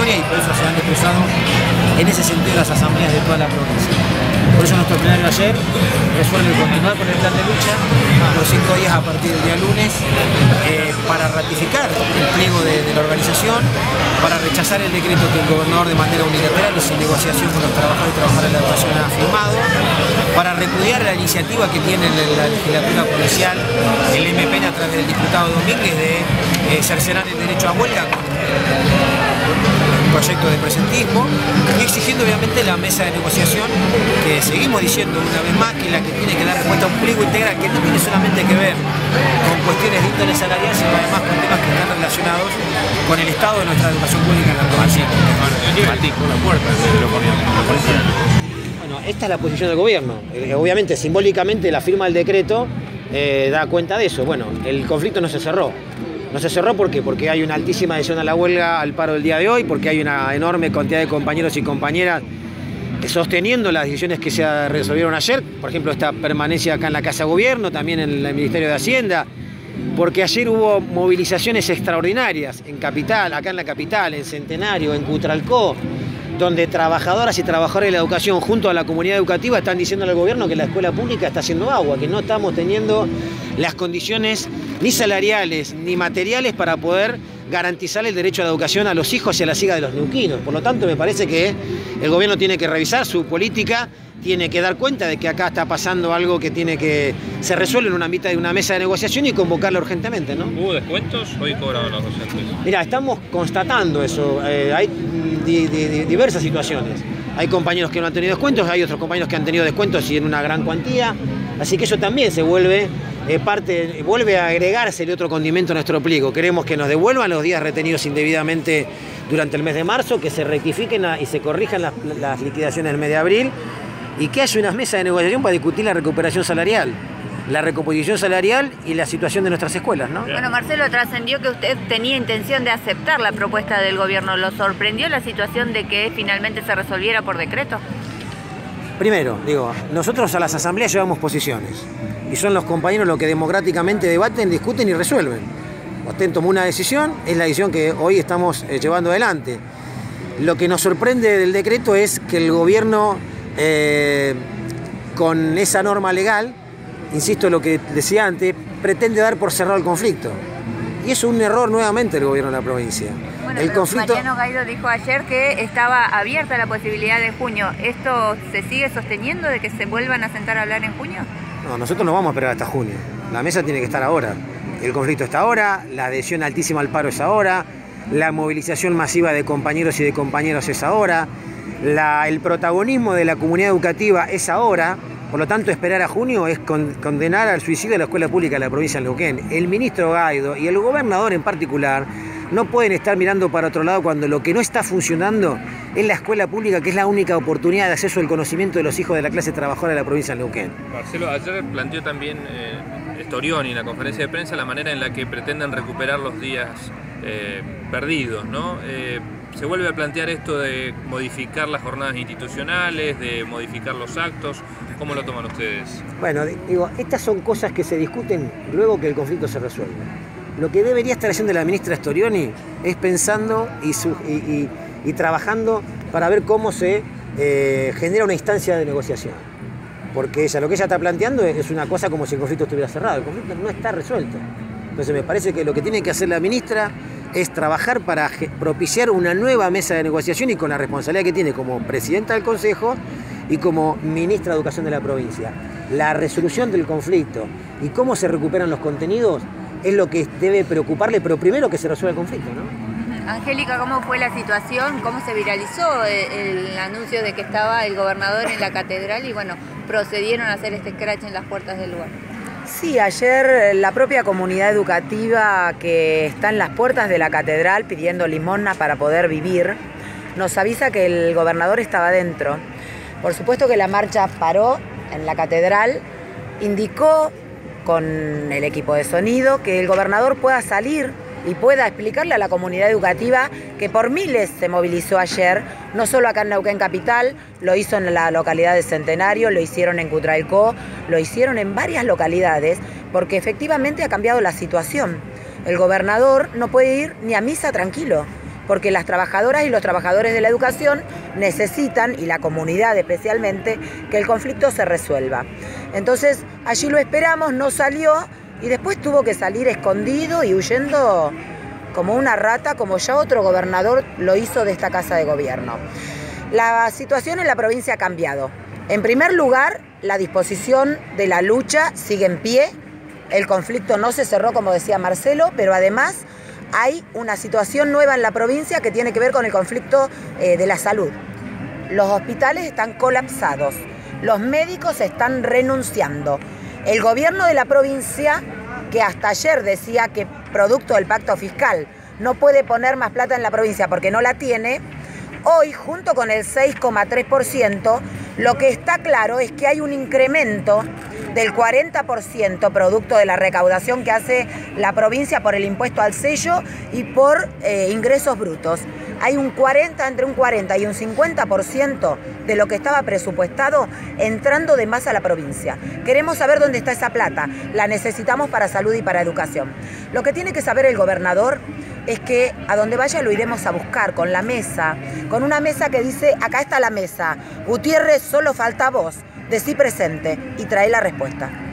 historia y por eso se han expresado en ese sentido las asambleas de toda la provincia. Por eso nuestro plenario ayer resuelve continuar con el plan de lucha por 5 días a partir del día lunes para ratificar el pliego de la organización, para rechazar el decreto que el gobernador de manera unilateral y sin negociación con los trabajadores y trabajadoras de la educación ha firmado, para repudiar la iniciativa que tiene la legislatura provincial, el MPN a través del diputado Domínguez de cercenar el derecho a huelga con un proyecto de presentismo y exigiendo obviamente la mesa de negociación que seguimos diciendo una vez más que es la que tiene que dar respuesta a un pliego integral que no tiene solamente que ver con cuestiones de índole salarial, sino además con temas que están relacionados con el estado de nuestra educación pública en la provincia. Bueno, esta es la posición del gobierno. Obviamente, simbólicamente, la firma del decreto da cuenta de eso. Bueno, el conflicto no se cerró. No se cerró ¿por qué? Porque hay una altísima adhesión a la huelga, al paro del día de hoy, porque hay una enorme cantidad de compañeros y compañeras sosteniendo las decisiones que se resolvieron ayer, por ejemplo, esta permanencia acá en la Casa de Gobierno, también en el Ministerio de Hacienda, porque ayer hubo movilizaciones extraordinarias en Capital, acá en la capital, en Centenario, en Cutralcó, donde trabajadoras y trabajadores de la educación junto a la comunidad educativa están diciendo al gobierno que la escuela pública está haciendo agua, que no estamos teniendo las condiciones ni salariales ni materiales para poder garantizar el derecho a la educación a los hijos y a las hijas de los neuquinos. Por lo tanto, me parece que el gobierno tiene que revisar su política, tiene que dar cuenta de que acá está pasando algo que tiene que se resuelve en una mitad de una mesa de negociación y convocarla urgentemente, ¿no? ¿Hubo descuentos? Hoy cobraron los docentes. Mira, estamos constatando eso. Hay diversas situaciones. Hay compañeros que no han tenido descuentos, hay otros compañeros que han tenido descuentos y en una gran cuantía. Así que eso también se vuelve vuelve a agregarse el otro condimento a nuestro pliego. Queremos que nos devuelvan los días retenidos indebidamente durante el mes de marzo, que se rectifiquen y se corrijan las liquidaciones del mes de abril y que haya una mesa de negociación para discutir la recuperación salarial, la recomposición salarial y la situación de nuestras escuelas, ¿no? Bueno, Marcelo, trascendió que usted tenía intención de aceptar la propuesta del gobierno. ¿Lo sorprendió la situación de que finalmente se resolviera por decreto? Primero, nosotros a las asambleas llevamos posiciones y son los compañeros los que democráticamente debaten, discuten y resuelven. Usted tomó una decisión, es la decisión que hoy estamos llevando adelante. Lo que nos sorprende del decreto es que el gobierno, con esa norma legal, insisto en lo que decía antes, pretende dar por cerrado el conflicto. Y eso es un error nuevamente del gobierno de la provincia. Bueno, Mariano Gaido dijo ayer que estaba abierta la posibilidad de junio. ¿Esto se sigue sosteniendo de que se vuelvan a sentar a hablar en junio? No, nosotros no vamos a esperar hasta junio. La mesa tiene que estar ahora. El conflicto está ahora, la adhesión altísima al paro es ahora, la movilización masiva de compañeros y de compañeras es ahora, el protagonismo de la comunidad educativa es ahora. Por lo tanto, esperar a junio es condenar al suicidio de la escuela pública de la provincia de Neuquén. El ministro Gaido y el gobernador en particular no pueden estar mirando para otro lado cuando lo que no está funcionando es la escuela pública, que es la única oportunidad de acceso al conocimiento de los hijos de la clase trabajadora de la provincia de Neuquén. Marcelo, ayer planteó también Storioni en la conferencia de prensa la manera en la que pretenden recuperar los días perdidos, ¿no? Se vuelve a plantear esto de modificar las jornadas institucionales, de modificar los actos. ¿Cómo lo toman ustedes? Bueno, estas son cosas que se discuten luego que el conflicto se resuelve. Lo que debería estar haciendo la ministra Storioni es pensando y trabajando para ver cómo se genera una instancia de negociación. Porque lo que ella está planteando es una cosa como si el conflicto estuviera cerrado. El conflicto no está resuelto. Entonces me parece que lo que tiene que hacer la ministra es trabajar para propiciar una nueva mesa de negociación y con la responsabilidad que tiene como presidenta del Consejo y como ministra de Educación de la provincia. La resolución del conflicto y cómo se recuperan los contenidos es lo que debe preocuparle, pero primero que se resuelva el conflicto, ¿no? Angélica, ¿cómo fue la situación? ¿Cómo se viralizó el anuncio de que estaba el gobernador en la catedral y bueno, procedieron a hacer este scratch en las puertas del lugar? Sí, ayer la propia comunidad educativa que está en las puertas de la catedral pidiendo limosna para poder vivir, nos avisa que el gobernador estaba dentro. Por supuesto que la marcha paró en la catedral, indicó con el equipo de sonido que el gobernador pueda salir y pueda explicarle a la comunidad educativa que por miles se movilizó ayer, no solo acá en Neuquén Capital, lo hizo en la localidad de Centenario, lo hicieron en Cutralcó, lo hicieron en varias localidades, porque efectivamente ha cambiado la situación. El gobernador no puede ir ni a misa tranquilo. porque las trabajadoras y los trabajadores de la educación necesitan, y la comunidad especialmente, que el conflicto se resuelva. Entonces allí lo esperamos, no salió y después tuvo que salir escondido y huyendo como una rata, como ya otro gobernador lo hizo de esta casa de gobierno. La situación en la provincia ha cambiado. En primer lugar, la disposición de la lucha sigue en pie. El conflicto no se cerró, como decía Marcelo, pero además hay una situación nueva en la provincia que tiene que ver con el conflicto de la salud. Los hospitales están colapsados, los médicos están renunciando. El gobierno de la provincia, que hasta ayer decía que producto del pacto fiscal no puede poner más plata en la provincia porque no la tiene, hoy junto con el 6,3%, lo que está claro es que hay un incremento del 40% producto de la recaudación que hace la provincia por el impuesto al sello y por ingresos brutos. Hay entre un 40 y un 50% de lo que estaba presupuestado entrando de más a la provincia. Queremos saber dónde está esa plata, la necesitamos para salud y para educación. Lo que tiene que saber el gobernador es que a donde vaya lo iremos a buscar con la mesa, con una mesa que dice, acá está la mesa, Gutiérrez, solo falta vos, decí presente y trae la respuesta.